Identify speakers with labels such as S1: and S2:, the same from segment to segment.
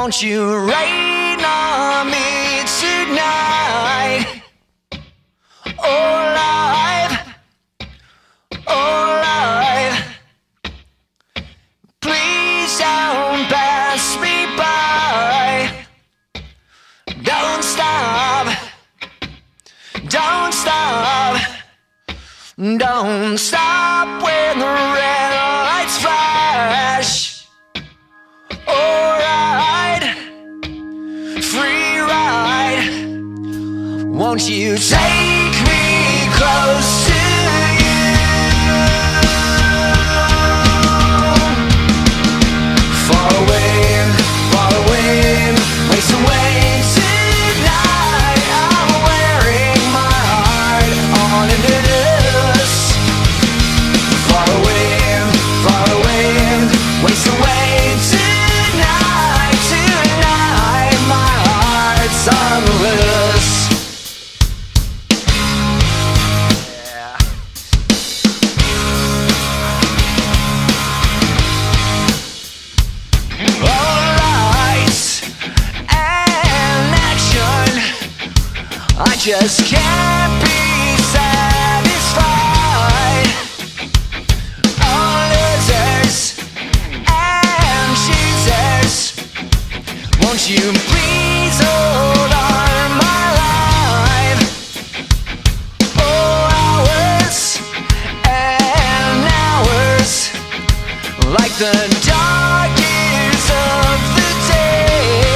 S1: Won't you rain on me tonight? Oh, life, oh, life, please don't pass me by. Don't stop, don't stop, don't stop when the red lights flash. Free ride. Won't you take me close to you? Far away, waste away tonight. I'm wearing my heart on a noose. Far away, waste away tonight. Tonight my heart's on the loose. Yeah. All lights and action, I just can't be satisfied. All losers and cheaters, won't you please hold on my life? Oh, hours and hours, like the dark years of the day.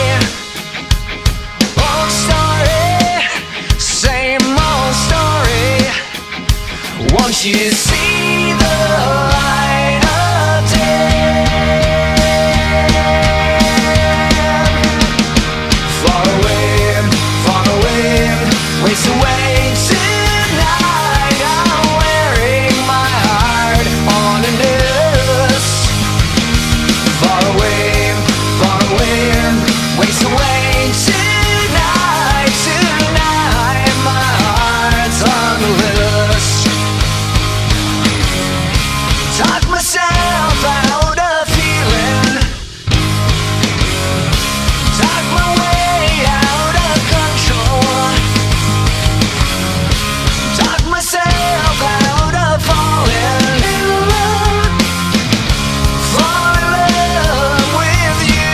S1: Old story, same old story. Won't you see the light of day? Far away, waste away tonight. I'm wearing my heart on a noose. Far away, waste away tonight. Tonight my heart's on the loose. Talk myself out of feeling, talk my way out of control, talk myself out of falling in love, fall in love with you.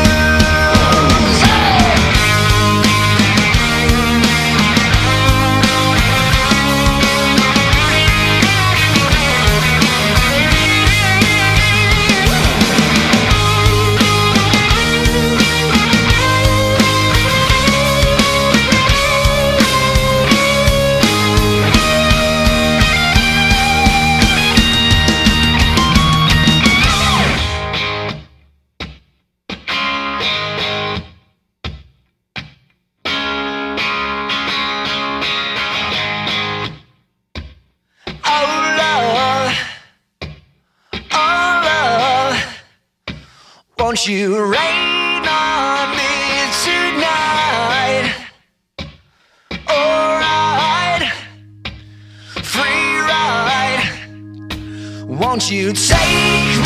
S1: Won't you rain on me tonight? Alright, free ride. Won't you take